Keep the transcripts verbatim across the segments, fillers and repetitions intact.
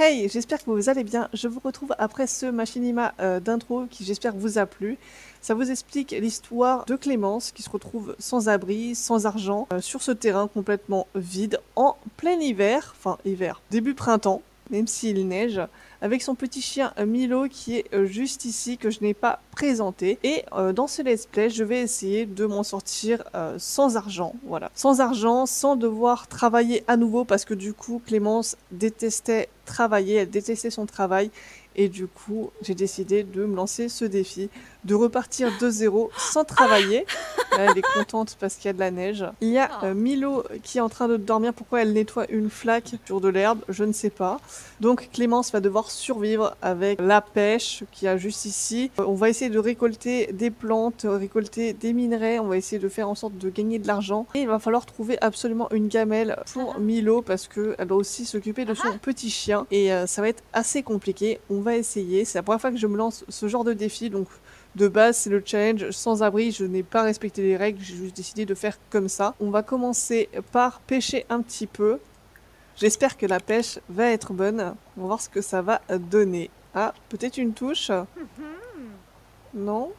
Hey, j'espère que vous allez bien. Je vous retrouve après ce machinima euh, d'intro qui j'espère vous a plu. Ça vous explique l'histoire de Clémence qui se retrouve sans abri, sans argent, euh, sur ce terrain complètement vide en plein hiver, enfin hiver, début printemps, même s'il neige, avec son petit chien euh, Milo qui est euh, juste ici, que je n'ai pas présenté. Et euh, dans ce let's play, je vais essayer de m'en sortir euh, sans argent, voilà. Sans argent, sans devoir travailler à nouveau, parce que du coup, Clémence détestait travailler, elle détestait son travail. Et du coup, j'ai décidé de me lancer ce défi, de repartir de zéro sans travailler. Là, elle est contente parce qu'il y a de la neige. Il y a euh, Milo qui est en train de dormir. Pourquoi elle nettoie une flaque sur de l'herbe? Je ne sais pas. Donc Clémence va devoir survivre avec la pêche qu'il y a juste ici. Euh, on va essayer de récolter des plantes, récolter des minerais. On va essayer de faire en sorte de gagner de l'argent. Et il va falloir trouver absolument une gamelle pour Milo parce qu'elle doit aussi s'occuper de son petit chien. Et euh, ça va être assez compliqué. On va essayer. C'est la première fois que je me lance ce genre de défi. Donc de base, c'est le challenge sans abri. Je n'ai pas respecté les règles. J'ai juste décidé de faire comme ça. On va commencer par pêcher un petit peu. J'espère que la pêche va être bonne. On va voir ce que ça va donner. Ah, peut-être une touche? Non?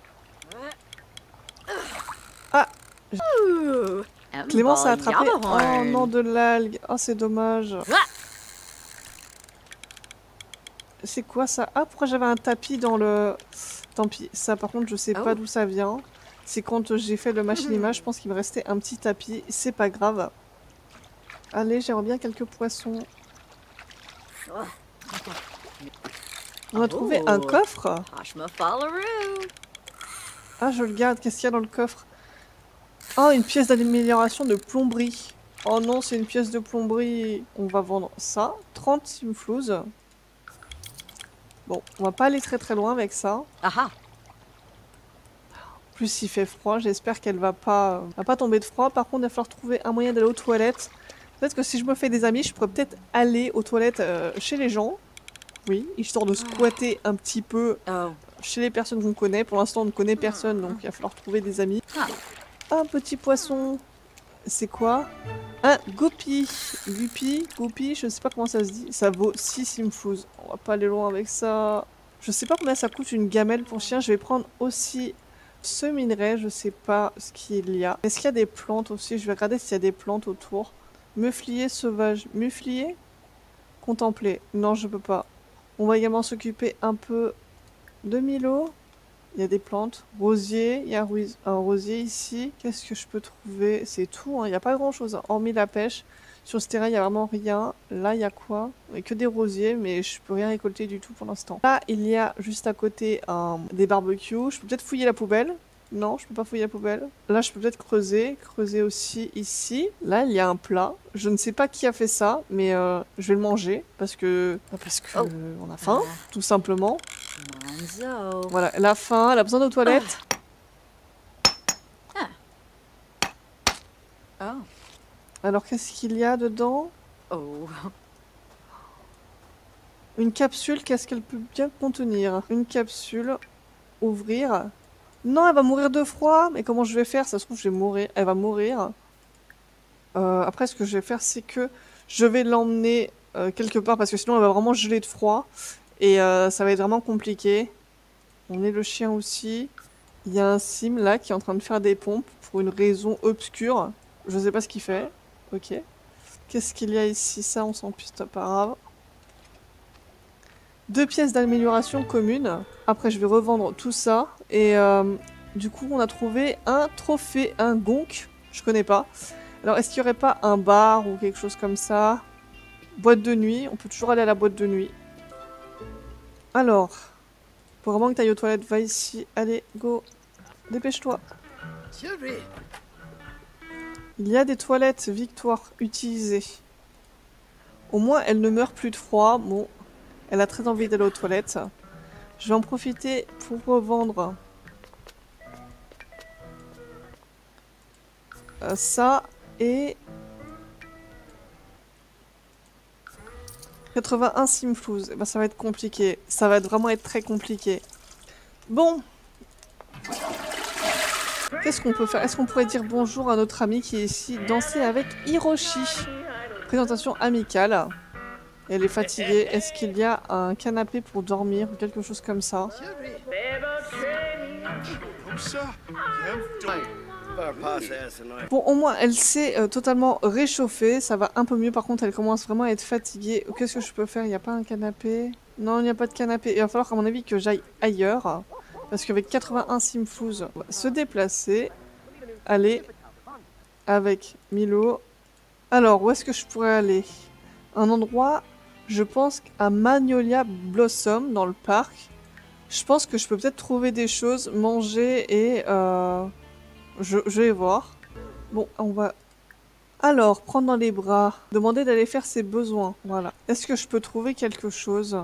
Ah! Clémence a attrapé... Oh non, de l'algue. Oh, c'est dommage. C'est quoi ça? Ah, pourquoi j'avais un tapis dans le... Tant pis. Ça, par contre, je sais pas d'où ça vient. C'est quand j'ai fait le machinima, je pense qu'il me restait un petit tapis. C'est pas grave. Allez, j'aimerais bien quelques poissons. On a trouvé un coffre. Ah, je le garde. Qu'est-ce qu'il y a dans le coffre? Oh, une pièce d'amélioration de plomberie. Oh non, c'est une pièce de plomberie. On va vendre ça. trente simflouz. Bon, on va pas aller très très loin avec ça. Aha. Plus il fait froid, j'espère qu'elle va pas, va pas tomber de froid. Par contre, il va falloir trouver un moyen d'aller aux toilettes. Peut-être que si je me fais des amis, je pourrais peut-être aller aux toilettes euh, chez les gens. Oui, histoire de squatter un petit peu Oh. chez les personnes qu'on connaît. Pour l'instant, on ne connaît personne, donc il va falloir trouver des amis. Un petit poisson. C'est quoi? Un guppy. Guppy, guppy, je sais pas comment ça se dit. Ça vaut six simflouz. On va pas aller loin avec ça. Je sais pas combien ça coûte une gamelle pour chien. Je vais prendre aussi ce minerai. Je sais pas ce qu'il y a. Est-ce qu'il y a des plantes aussi? Je vais regarder s'il y a des plantes autour. Muflier sauvage. Muflier? Contempler. Non, je peux pas. On va également s'occuper un peu de Milo. Il y a des plantes. Rosier. Il y a un rosier ici. Qu'est-ce que je peux trouver? C'est tout, hein. Il n'y a pas grand-chose, hein, hormis la pêche. Sur ce terrain, il n'y a vraiment rien. Là, il y a quoi? Il n'y a que des rosiers, mais je peux rien récolter du tout pour l'instant. Là, il y a juste à côté un... des barbecues. Je peux peut-être fouiller la poubelle. Non, je peux pas fouiller la poubelle. Là, je peux peut-être creuser. Creuser aussi ici. Là, il y a un plat. Je ne sais pas qui a fait ça, mais euh, je vais le manger. Parce que... Parce que... Oh. euh, on a faim, tout simplement. Monzo. Voilà, elle a faim, elle a besoin de toilettes. Ah. Oh. Alors, qu'est-ce qu'il y a dedans? Oh. Une capsule, qu'est-ce qu'elle peut bien contenir? Une capsule. Ouvrir. Non, elle va mourir de froid. Mais comment je vais faire? Ça se trouve, je vais mourir. Elle va mourir. Euh, après, ce que je vais faire, c'est que je vais l'emmener euh, quelque part. Parce que sinon, elle va vraiment geler de froid. Et euh, ça va être vraiment compliqué. On est le chien aussi. Il y a un sim là qui est en train de faire des pompes. Pour une raison obscure. Je sais pas ce qu'il fait. Ok. Qu'est-ce qu'il y a ici? Ça, on s'en piste, pas grave. Deux pièces d'amélioration communes. Après, je vais revendre tout ça. Et euh, du coup, on a trouvé un trophée, un gonk. Je connais pas. Alors, est-ce qu'il y aurait pas un bar ou quelque chose comme ça? Boîte de nuit. On peut toujours aller à la boîte de nuit. Alors, pour vraiment que tu ailles aux toilettes, va ici. Allez, go. Dépêche-toi. Il y a des toilettes, Victoire, utilisées. Au moins, elle ne meurt plus de froid. Bon. Elle a très envie d'aller aux toilettes. Je vais en profiter pour revendre euh, ça et quatre-vingt-un simflouz. Eh ben, ça va être compliqué. Ça va vraiment être très compliqué. Bon. Qu'est-ce qu'on peut faire? Est-ce qu'on pourrait dire bonjour à notre ami qui est ici, danser avec Hiroshi? Présentation amicale. Elle est fatiguée. Est-ce qu'il y a un canapé pour dormir ou quelque chose comme ça? Bon, au moins, elle s'est euh, totalement réchauffée. Ça va un peu mieux. Par contre, elle commence vraiment à être fatiguée. Qu'est-ce que je peux faire? Il n'y a pas un canapé? Non, il n'y a pas de canapé. Il va falloir, à mon avis, que j'aille ailleurs. Parce qu'avec quatre-vingt-un Simflouz, on va se déplacer. Aller avec Milo. Alors, où est-ce que je pourrais aller? Un endroit, je pense, à Magnolia Blossom, dans le parc. Je pense que je peux peut-être trouver des choses, manger et... Euh, je, je vais voir. Bon, on va... Alors, prendre dans les bras. Demander d'aller faire ses besoins. Voilà. Est-ce que je peux trouver quelque chose?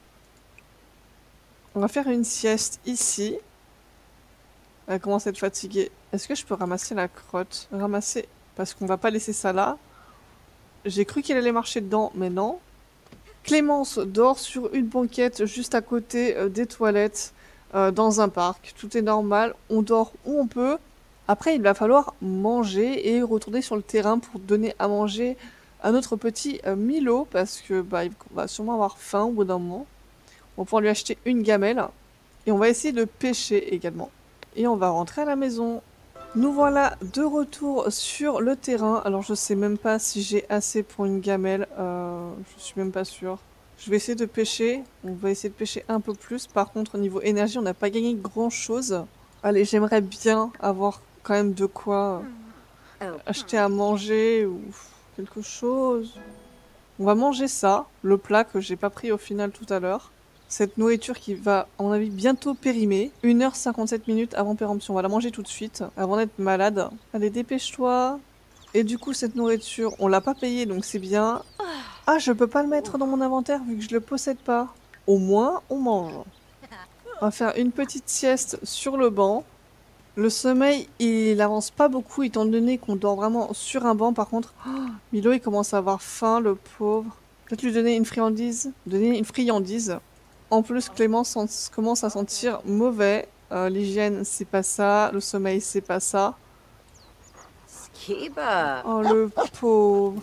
On va faire une sieste ici. Elle commence à être fatiguée. Est-ce que je peux ramasser la crotte? Ramasser... Parce qu'on va pas laisser ça là. J'ai cru qu'il allait marcher dedans, mais non. Clémence dort sur une banquette juste à côté euh, des toilettes euh, dans un parc. Tout est normal. On dort où on peut. Après, il va falloir manger et retourner sur le terrain pour donner à manger à notre petit euh, Milo parce que bah, il va sûrement avoir faim au bout d'un moment. On va pouvoir lui acheter une gamelle et on va essayer de pêcher également. Et on va rentrer à la maison. Nous voilà de retour sur le terrain. Alors je sais même pas si j'ai assez pour une gamelle. Euh, je suis même pas sûre. Je vais essayer de pêcher. On va essayer de pêcher un peu plus. Par contre, au niveau énergie, on n'a pas gagné grand chose. Allez, j'aimerais bien avoir quand même de quoi acheter à manger ou quelque chose. On va manger ça, le plat que j'ai pas pris au final tout à l'heure. Cette nourriture qui va, à mon avis, bientôt périmer. une heure cinquante-sept minutes avant péremption. On va la manger tout de suite, avant d'être malade. Allez, dépêche-toi. Et du coup, cette nourriture, on l'a pas payée, donc c'est bien. Ah, je peux pas le mettre dans mon inventaire vu que je le possède pas. Au moins, on mange. On va faire une petite sieste sur le banc. Le sommeil, il avance pas beaucoup, étant donné qu'on dort vraiment sur un banc. Par contre, oh, Milo, il commence à avoir faim, le pauvre. Peut-être lui donner une friandise. Donner une friandise. En plus, Clémence commence à sentir mauvais. Euh, L'hygiène, c'est pas ça. Le sommeil, c'est pas ça. Oh, le pauvre.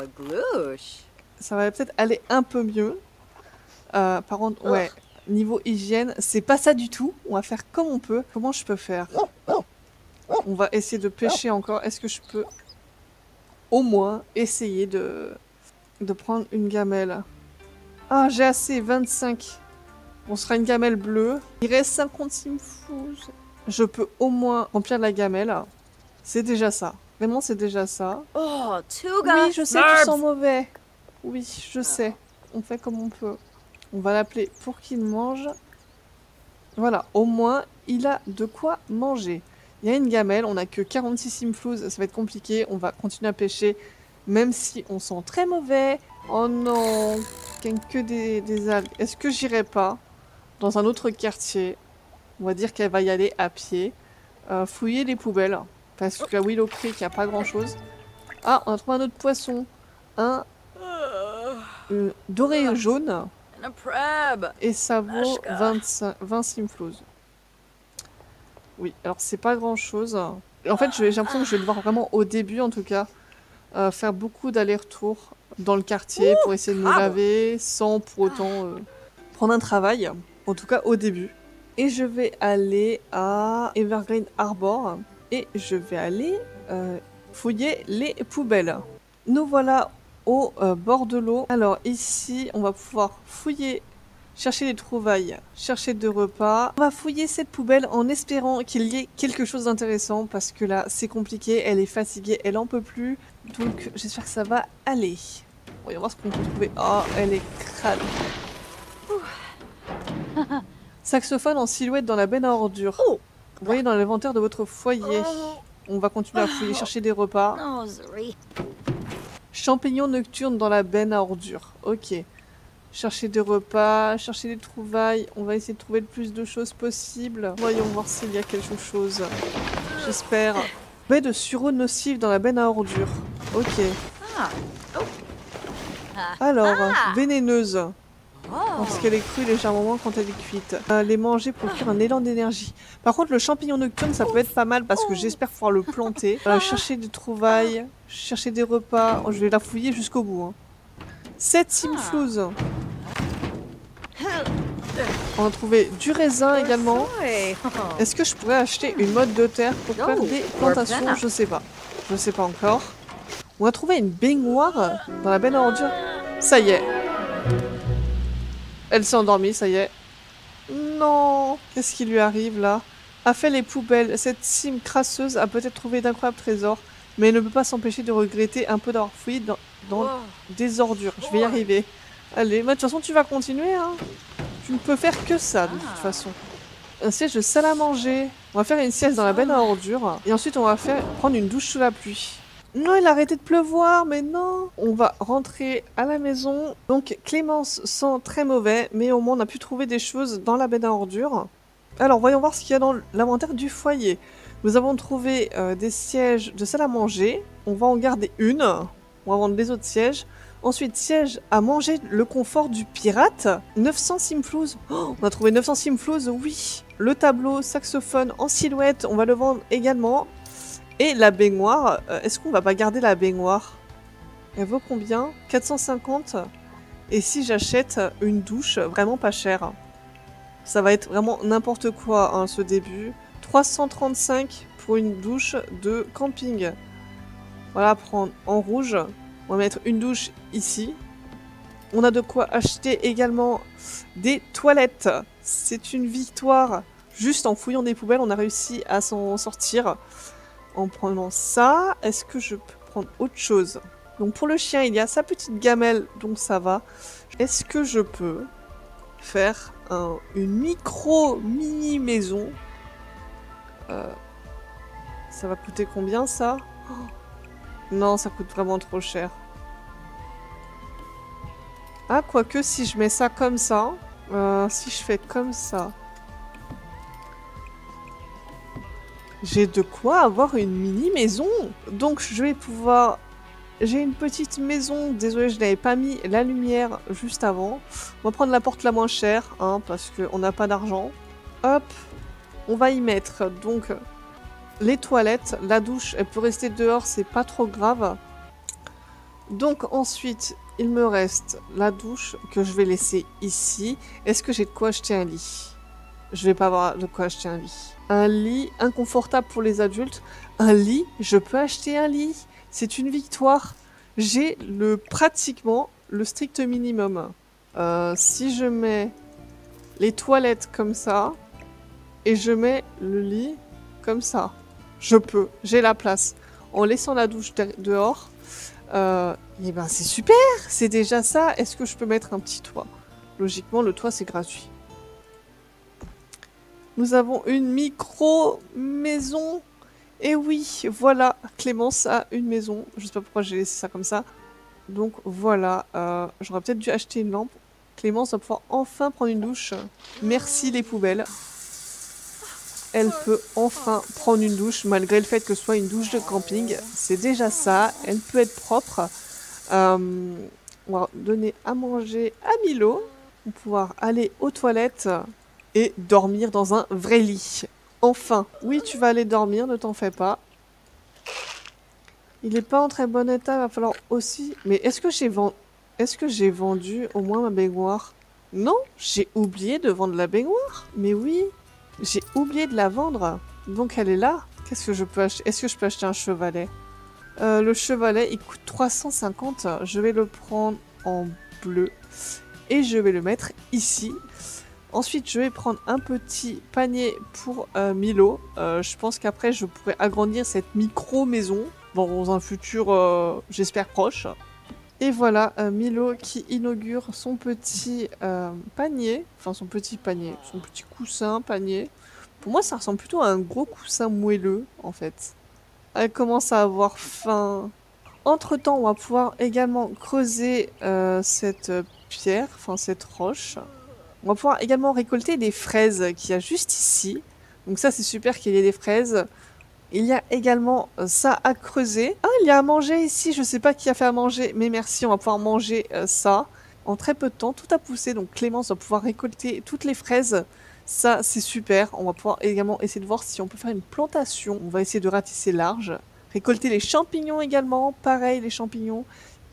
Ça va peut-être aller un peu mieux. Euh, par contre, ouais, niveau hygiène, c'est pas ça du tout. On va faire comme on peut. Comment je peux faire? On va essayer de pêcher encore. Est-ce que je peux au moins essayer de, de prendre une gamelle? Ah, j'ai assez, vingt-cinq. On sera une gamelle bleue. Il reste cinquante Simflouz. Je peux au moins remplir la gamelle. C'est déjà ça. Vraiment, c'est déjà ça. Oh, oui, je sais, tu sens mauvais. Oui, je sais. On fait comme on peut. On va l'appeler pour qu'il mange. Voilà, au moins, il a de quoi manger. Il y a une gamelle, on n'a que quarante-six Simflouz, ça va être compliqué. On va continuer à pêcher, même si on sent très mauvais. Oh non, que des, des algues. Est-ce que j'irai pas dans un autre quartier? On va dire qu'elle va y aller à pied. Euh, fouiller les poubelles. Parce qu'à Willow Creek, il n'y a pas grand-chose. Ah, on a trouvé un autre poisson. Un euh, doré jaune. Et ça vaut vingt-cinq, vingt Simflouz. Oui, alors c'est pas grand-chose. En fait, j'ai l'impression que je vais devoir vraiment, au début en tout cas, euh, faire beaucoup d'allers-retours dans le quartier pour essayer de me laver, sans pour autant euh, prendre un travail. En tout cas, au début. Et je vais aller à Evergreen Harbor. Et je vais aller euh, fouiller les poubelles. Nous voilà au euh, bord de l'eau. Alors ici, on va pouvoir fouiller, chercher des trouvailles, chercher de repas. On va fouiller cette poubelle en espérant qu'il y ait quelque chose d'intéressant parce que là, c'est compliqué, elle est fatiguée, elle en peut plus. Donc j'espère que ça va aller. On va voir ce qu'on peut trouver. Oh, elle est crade. Saxophone en silhouette dans la benne à ordures. Vous voyez dans l'inventaire de votre foyer. On va continuer à fouiller, chercher des repas. Champignons nocturnes dans la benne à ordures. Ok. Chercher des repas, chercher des trouvailles. On va essayer de trouver le plus de choses possible. Voyons voir s'il y a quelque chose. J'espère. Baie de sureau nocif dans la benne à ordures. Ok. Alors, vénéneuse. Parce qu'elle est crue légèrement quand elle est cuite. Euh, les manger procure un élan d'énergie. Par contre, le champignon nocturne, ça peut être pas mal parce que j'espère pouvoir le planter. Euh, chercher des trouvailles, chercher des repas. Oh, je vais la fouiller jusqu'au bout. Hein. sept simflouz. On a trouvé du raisin également. Est-ce que je pourrais acheter une mode de terre pour faire des plantations? Je sais pas. Je sais pas encore. On a trouvé une baignoire dans la benne à ordures. Ça y est. Elle s'est endormie, ça y est. Non. Qu'est-ce qui lui arrive là? A fait les poubelles. Cette cime crasseuse a peut-être trouvé d'incroyables trésors, mais elle ne peut pas s'empêcher de regretter un peu d'avoir fouillé dans, dans des ordures. Je vais y arriver. Allez, bah, de toute façon, tu vas continuer, hein. Tu ne peux faire que ça, de toute façon. Un siège de salle à manger. On va faire une sieste dans la benne à ordures. Et ensuite, on va faire prendre une douche sous la pluie. Non, il a arrêté de pleuvoir, mais non. On va rentrer à la maison. Donc, Clémence sent très mauvais, mais au moins, on a pu trouver des choses dans la benne à ordures. Alors, voyons voir ce qu'il y a dans l'inventaire du foyer. Nous avons trouvé euh, des sièges de salle à manger. On va en garder une. On va vendre les autres sièges. Ensuite, siège à manger, le confort du pirate. neuf cents simflouz. Oh, on a trouvé neuf cents simflouz, oui. Le tableau, saxophone en silhouette, on va le vendre également. Et la baignoire, euh, est-ce qu'on va pas garder la baignoire? Elle vaut combien? quatre cent cinquante. Et si j'achète une douche vraiment pas chère? Ça va être vraiment n'importe quoi, hein, ce début. trois cent trente-cinq pour une douche de camping. Voilà, prendre en rouge. On va mettre une douche ici. On a de quoi acheter également des toilettes. C'est une victoire. Juste en fouillant des poubelles, on a réussi à s'en sortir. En prenant ça, est-ce que je peux prendre autre chose? Donc pour le chien, il y a sa petite gamelle, donc ça va. Est-ce que je peux faire un, une micro-mini maison? euh, Ça va coûter combien ça? Oh, non, ça coûte vraiment trop cher. Ah, quoique si je mets ça comme ça, euh, si je fais comme ça, j'ai de quoi avoir une mini maison. Donc je vais pouvoir... J'ai une petite maison, désolé je n'avais pas mis la lumière juste avant. On va prendre la porte la moins chère, hein, parce qu'on n'a pas d'argent. Hop, on va y mettre donc les toilettes, la douche, elle peut rester dehors, c'est pas trop grave. Donc ensuite, il me reste la douche que je vais laisser ici. Est-ce que j'ai de quoi acheter un lit? Je vais pas avoir de quoi acheter un lit. Un lit inconfortable pour les adultes. Un lit, je peux acheter un lit. C'est une victoire. J'ai le pratiquement le strict minimum. Euh, si je mets les toilettes comme ça et je mets le lit comme ça, je peux. J'ai la place. En laissant la douche de dehors, euh, et ben c'est super. C'est déjà ça. Est-ce que je peux mettre un petit toit? Logiquement, le toit c'est gratuit. Nous avons une micro-maison. Et oui, voilà, Clémence a une maison. Je sais pas pourquoi j'ai laissé ça comme ça. Donc voilà, euh, j'aurais peut-être dû acheter une lampe. Clémence va pouvoir enfin prendre une douche. Merci les poubelles. Elle peut enfin prendre une douche, malgré le fait que ce soit une douche de camping. C'est déjà ça, elle peut être propre. Euh, on va donner à manger à Milo. Pour pouvoir aller aux toilettes et dormir dans un vrai lit. Enfin, oui, tu vas aller dormir, ne t'en fais pas. Il n'est pas en très bon état, il va falloir aussi... Mais est-ce que j'ai vendu... Est-ce que j'ai vendu au moins ma baignoire? Non, j'ai oublié de vendre la baignoire. Mais oui, j'ai oublié de la vendre. Donc elle est là. Qu'est-ce que je peux acheter? Est-ce que je peux acheter un chevalet? euh, Le chevalet, il coûte trois cent cinquante. Je vais le prendre en bleu. Et je vais le mettre ici. Ensuite, je vais prendre un petit panier pour euh, Milo. Euh, je pense qu'après, je pourrais agrandir cette micro-maison dans un futur, euh, j'espère, proche. Et voilà, euh, Milo qui inaugure son petit euh, panier. Enfin, son petit panier, son petit coussin panier. Pour moi, ça ressemble plutôt à un gros coussin moelleux, en fait. Elle commence à avoir faim. Entre-temps, on va pouvoir également creuser euh, cette pierre, enfin cette roche. On va pouvoir également récolter des fraises qu'il y a juste ici. Donc ça, c'est super qu'il y ait des fraises. Il y a également ça à creuser. Ah, il y a à manger ici. Je sais pas qui a fait à manger, mais merci. On va pouvoir manger euh, ça. En très peu de temps, tout a poussé. Donc Clémence va pouvoir récolter toutes les fraises. Ça, c'est super. On va pouvoir également essayer de voir si on peut faire une plantation. On va essayer de ratisser large. Récolter les champignons également. Pareil, les champignons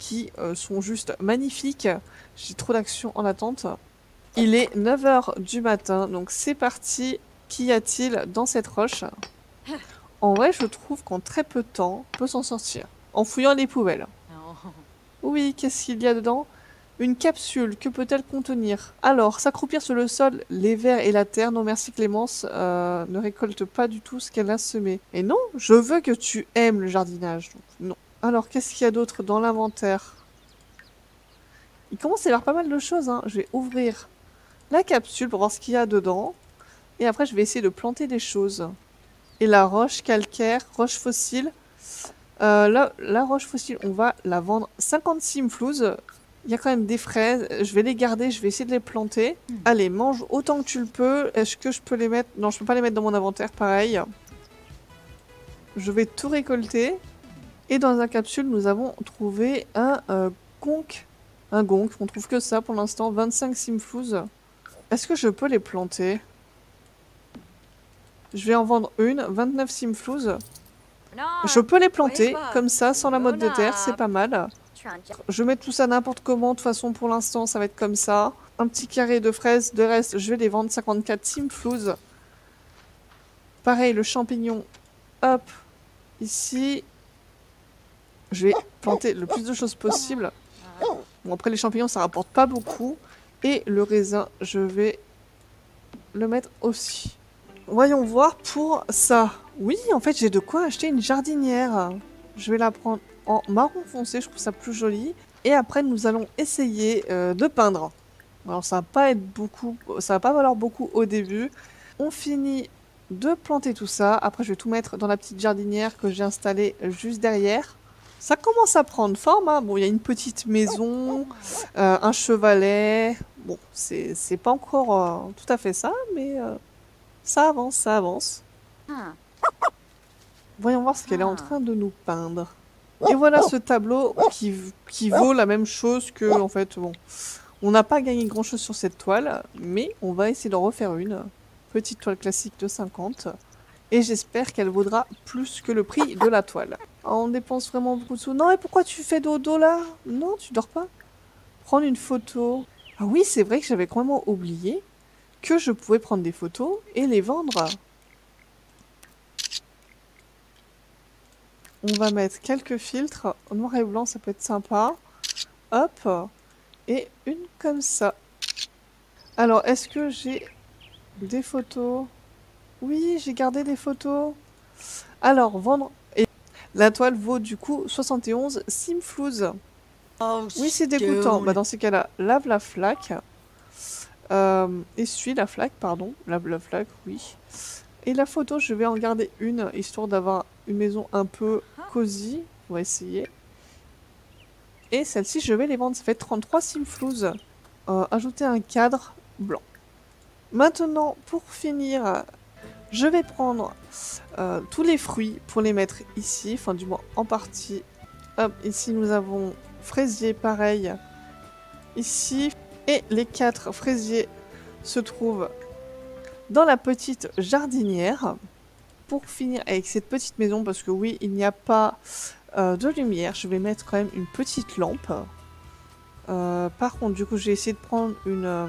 qui euh, sont juste magnifiques. J'ai trop d'actions en attente. Il est neuf heures du matin, donc c'est parti. Qu'y a-t-il dans cette roche? En vrai, je trouve qu'en très peu de temps, on peut s'en sortir. En fouillant les poubelles. Oui, qu'est-ce qu'il y a dedans? Une capsule, que peut-elle contenir? Alors, s'accroupir sur le sol, les vers et la terre. Non merci Clémence, euh, ne récolte pas du tout ce qu'elle a semé. Et non, je veux que tu aimes le jardinage. Donc non. Alors, qu'est-ce qu'il y a d'autre dans l'inventaire? Il commence à y avoir pas mal de choses, hein. Je vais ouvrir la capsule pour voir ce qu'il y a dedans. Et après, je vais essayer de planter des choses. Et la roche calcaire, roche fossile. Euh, là, la roche fossile, on va la vendre cinquante simflouz. Il y a quand même des fraises. Je vais les garder, je vais essayer de les planter. Mmh. Allez, mange autant que tu le peux. Est-ce que je peux les mettre? Non, je peux pas les mettre dans mon inventaire, pareil. Je vais tout récolter. Et dans la capsule, nous avons trouvé un euh, gonk. Un gonk, on trouve que ça pour l'instant. vingt-cinq simflouz. Est-ce que je peux les planter? Je vais en vendre une. vingt-neuf simflouz. Je peux les planter, comme ça, sans la mode de terre, c'est pas mal. Je mets tout ça n'importe comment, de toute façon pour l'instant ça va être comme ça. Un petit carré de fraises, de reste je vais les vendre cinquante-quatre simflouz. Pareil le champignon, hop, ici. Je vais planter le plus de choses possible. Bon après les champignons ça rapporte pas beaucoup. Et le raisin je vais le mettre aussi. Voyons voir pour ça. Oui en fait j'ai de quoi acheter une jardinière. Je vais la prendre en marron foncé, je trouve ça plus joli. Et après, nous allons essayer euh, de peindre. Alors, ça va pas être beaucoup, ça va pas valoir beaucoup au début. On finit de planter tout ça. Après, je vais tout mettre dans la petite jardinière que j'ai installée juste derrière. Ça commence à prendre forme, hein. Bon, il y a une petite maison, euh, un chevalet. Bon, c'est pas encore euh, tout à fait ça, mais euh, ça avance, ça avance. Voyons voir ce qu'elle est en train de nous peindre. Et voilà ce tableau qui, qui vaut la même chose que, en fait, bon, on n'a pas gagné grand chose sur cette toile, mais on va essayer d'en refaire une. Petite toile classique de cinquante. Et j'espère qu'elle vaudra plus que le prix de la toile. Oh, on dépense vraiment beaucoup de sous. Non, et pourquoi tu fais dodo là? Non, tu dors pas? Prendre une photo. Ah oui, c'est vrai que j'avais complètement oublié que je pouvais prendre des photos et les vendre. On va mettre quelques filtres. Noir et blanc, ça peut être sympa. Hop. Et une comme ça. Alors, est-ce que j'ai des photos? Oui, j'ai gardé des photos. Alors, vendre... Et la toile vaut du coup soixante et onze simflouz. Oh, oui, c'est dégoûtant. Bah, dans ces cas-là, lave la flaque. Euh, essuie la flaque, pardon. Lave la flaque, oui. Et la photo, je vais en garder une, histoire d'avoir une maison un peu cosy. On va essayer. Et celle-ci, je vais les vendre. Ça fait trente-trois simflouz. Euh, ajouter un cadre blanc. Maintenant, pour finir, je vais prendre euh, tous les fruits pour les mettre ici. Enfin, du moins, en partie. Hop, ici, nous avons fraisier, pareil. Ici. Et les quatre fraisiers se trouvent dans la petite jardinière. Pour finir avec cette petite maison, parce que oui, il n'y a pas euh, de lumière, je vais mettre quand même une petite lampe. Euh, par contre, du coup, j'ai essayé de prendre une, euh,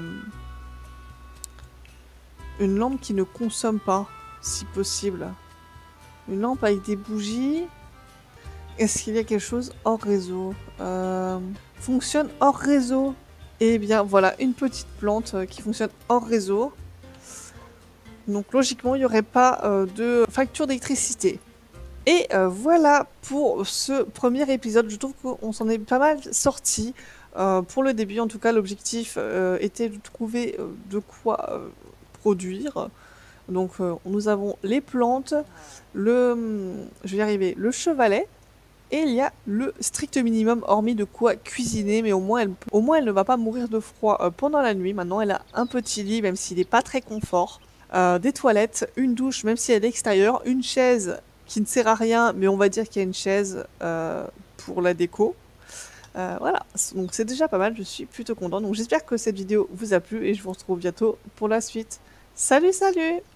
une lampe qui ne consomme pas, si possible. Une lampe avec des bougies. Est-ce qu'il y a quelque chose hors réseau? euh, Fonctionne hors réseau. Eh bien, voilà, une petite plante euh, qui fonctionne hors réseau. Donc logiquement, il n'y aurait pas euh, de facture d'électricité. Et euh, voilà pour ce premier épisode. Je trouve qu'on s'en est pas mal sorti. Euh, pour le début, en tout cas, l'objectif euh, était de trouver euh, de quoi euh, produire. Donc euh, nous avons les plantes, le, je vais y arriver, le chevalet. Et il y a le strict minimum, hormis de quoi cuisiner, mais au moins elle, au moins elle ne va pas mourir de froid euh, pendant la nuit. Maintenant, elle a un petit lit, même s'il n'est pas très confort. Euh, des toilettes, une douche, même si elle est extérieure, une chaise qui ne sert à rien, mais on va dire qu'il y a une chaise euh, pour la déco. Euh, voilà, donc c'est déjà pas mal, je suis plutôt contente. Donc j'espère que cette vidéo vous a plu et je vous retrouve bientôt pour la suite. Salut, salut!